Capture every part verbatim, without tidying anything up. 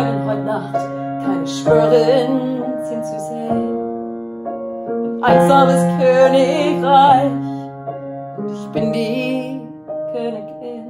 Morgen, heute Nacht, keine Schwörerin sind zu sehen. Ein einsames Königreich und ich bin die Königin.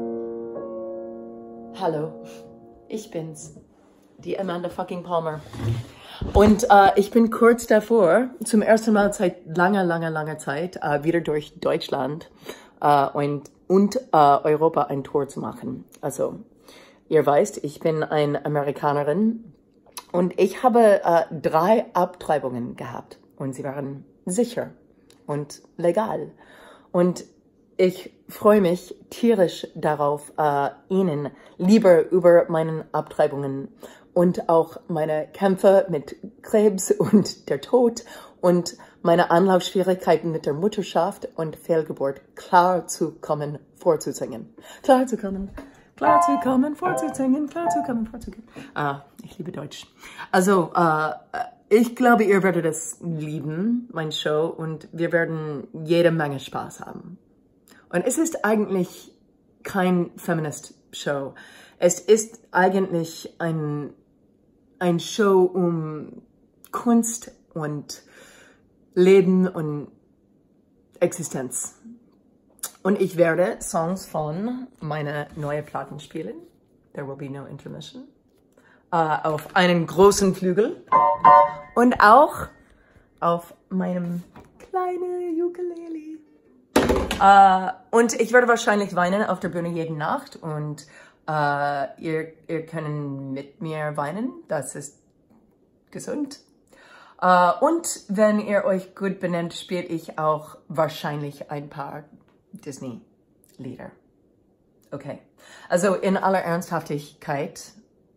Hallo, ich bin's, die Amanda fucking Palmer. Und äh, ich bin kurz davor, zum ersten Mal seit langer, langer, langer Zeit, äh, wieder durch Deutschland äh, und, und äh, Europa ein Tour zu machen. Also, ihr weißt, ich bin eine Amerikanerin und ich habe äh, drei Abtreibungen gehabt und sie waren sicher und legal. Und ich freue mich tierisch darauf, äh, Ihnen lieber über meine Abtreibungen und auch meine Kämpfe mit Krebs und der Tod und meine Anlaufschwierigkeiten mit der Mutterschaft und Fehlgeburt klar zu kommen, vorzusingen. Klar zu kommen, klar zu kommen, vorzusingen, klar zu kommen, vorzusingen. Ah, ich liebe Deutsch. Also, äh, ich glaube, ihr werdet es lieben, mein Show, und wir werden jede Menge Spaß haben. Und es ist eigentlich kein Feminist-Show. Es ist eigentlich ein, ein Show um Kunst und Leben und Existenz. Und ich werde Songs von meiner neuen Platten spielen. There will be no intermission. Uh, auf einem großen Flügel. Und auch auf meinem kleinen Ukulele. Uh, und ich werde wahrscheinlich weinen auf der Bühne jede Nacht und uh, ihr, ihr könnt mit mir weinen, das ist gesund. Uh, und wenn ihr euch gut benennt, spiele ich auch wahrscheinlich ein paar Disney-Lieder. Okay, also in aller Ernsthaftigkeit,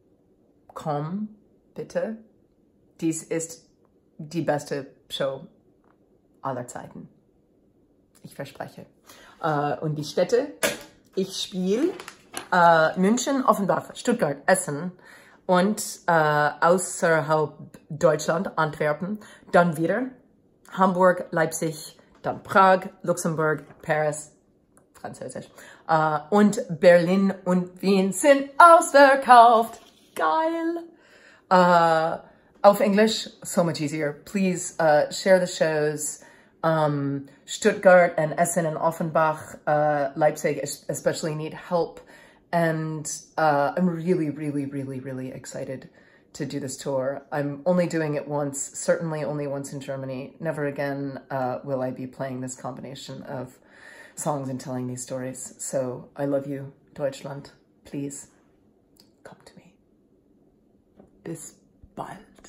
komm bitte, dies ist die beste Show aller Zeiten. Ich verspreche. Uh, und die Städte, ich spiele uh, München, Offenbach, Stuttgart, Essen und uh, außerhalb Deutschland, Antwerpen, dann wieder Hamburg, Leipzig, dann Prag, Luxemburg, Paris, Französisch, uh, und Berlin und Wien sind ausverkauft. Geil! Uh, auf Englisch, so much easier. Please uh, share the shows. Um, Stuttgart and Essen and Offenbach, uh, Leipzig especially need help. And uh, I'm really, really, really, really excited to do this tour. I'm only doing it once, certainly only once in Germany. Never again uh, will I be playing this combination of songs and telling these stories. So I love you, Deutschland. Please come to me. Bis bald.